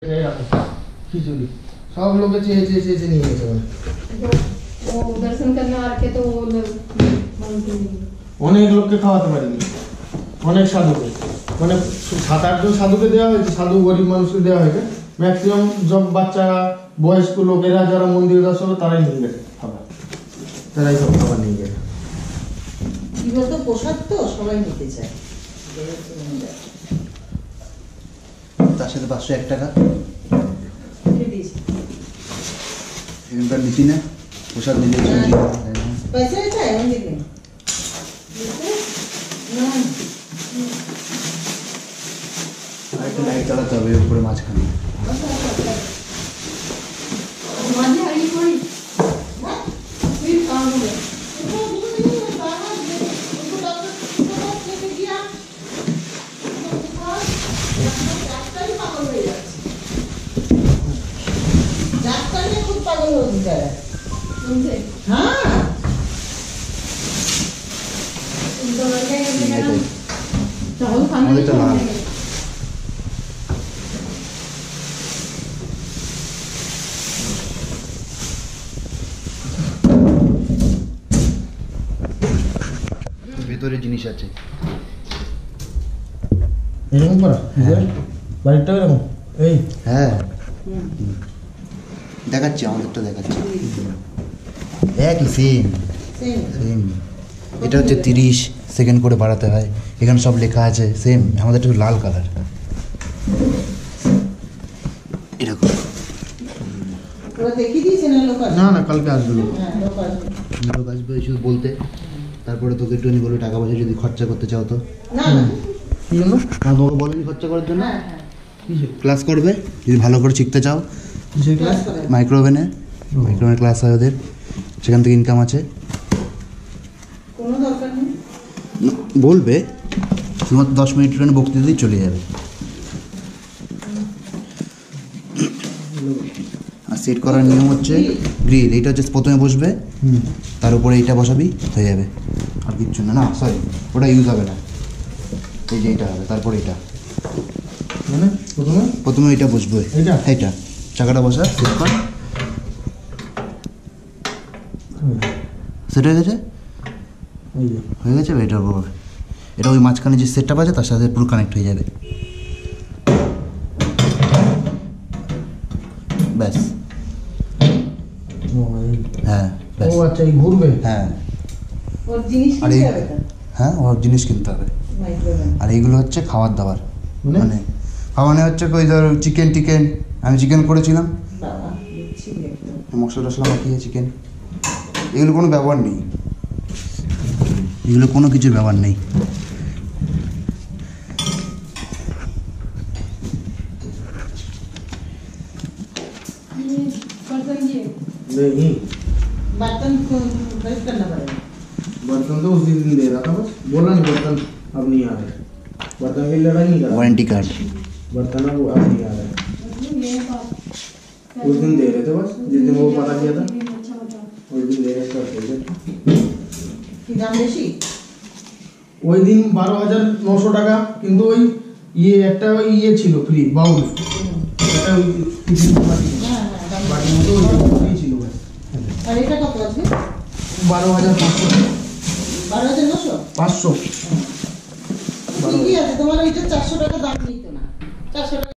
खिचड़ी सब लोग चेचे नहीं है वो दर्शन करने आ रखे तो वो অনেক লোককে খাওয়াতে পারিনি অনেক সাধুকে মানে 7-8 জন সাধুকে দেওয়া হয়েছে সাধু গরিব মানুষকে দেওয়া হয়েছে ম্যাক্সিমাম সব বাচ্চারা বয়স্ক লোকেরা যারা মন্দির দর্শক তারাই নিয়ে গেছে খাবার তারাই সব খাবার নিয়ে গেছে কি বলতো প্রসাদ তো সবাই নিতে চায় তার সাথে 501 টাকা এখানকার নীতি না প্রসাদ নিলে পয়সা চাই মন্দির में একটা লাইট চালাতে হবে উপরে মাঝখানে খুব পাগল হয়ে যায় হ্যাঁ আমাদেরটা লাল ভেতরে জিনিস আছে এরকম করা বাড়িটা এরকম এই হ্যাঁ দেখাচ্ছি আমাদেরটা দেখাচ্ছি একই সেম সেম এটা হচ্ছে 30 সেকেন্ড করে বাড়াতে হয় এখানে সব লেখা আছে সেম আমাদেরটা লাল কালার এরকম না না কালকে আসবে লোক আসবে শুধু বলতে তারপরে তোকে একটু বলবে টাকা পয়সা যদি খরচা করতে চাও তো কি জন্য না তোমাকে বলেনি খরচা করার জন্য ক্লাস করবে যদি ভালো করে শিখতে চাও মাইক্রোওভেনে ক্লাস হয় ওদের সেখান থেকে ইনকাম আছে বলবে শুধুমাত্র 10 মিনিট ট্রেনে বক্তৃতা দিয়ে চলে যাবে আর সেট করার নিয়ম হচ্ছে গ্রিল এইটা হচ্ছে প্রথমে বসবে তার উপরে এইটা বসাবি হয়ে যাবে আর কিচ্ছু না না সরি ওটা ইউজ হবে না এই যে এইটা হবে তারপরে এটা মানে প্রথমে এটা বসবে এইটা চাকাটা বসা সেট কর সেট হয়ে গেছে এটা এটা ওই মাঝখানে যে সেটটা আছে তার সাথে পুরো কানেক্ট হয়ে যাবে ব্যাস হ্যাঁ ও আচ্ছা এই ঘুরবে হ্যাঁ ওর জিনিস আর হ্যাঁ ওর জিনিস কিনতে হবে আর এইগুলো হচ্ছে খাবার দাবার মানে খাওয়ানো হচ্ছে ওই ধর চিকেন আমি চিকেন করেছিলাম মশলা টশলা মাখিয়ে চিকেন এগুলো কোনো ব্যবহার নেই এগুলো কোনো কিছুর ব্যবহার নেই बर्तन तो उस दिन दे रहा था बस बोला नहीं बर्तन अब नहीं आ रहे बर्तन की लड़ाई नहीं कर वारंटी कार्ड बर्तन अब नहीं आ रहे उस दिन दे रहे थे बस जिस दिन वो पता किया था उस दिन दे रहे थे ওই দিন 12,900 টাকা কিন্তু ওই একটা ছিল ফ্রি বাউল এটা ওই বাড়ির মতো ওই ছিল ব্যাস আর এটা কত আছে 12,500 12,900 500 ঠিকই আছে তোমার ওইটা 400 টাকা দাম নিত না 400 টাকা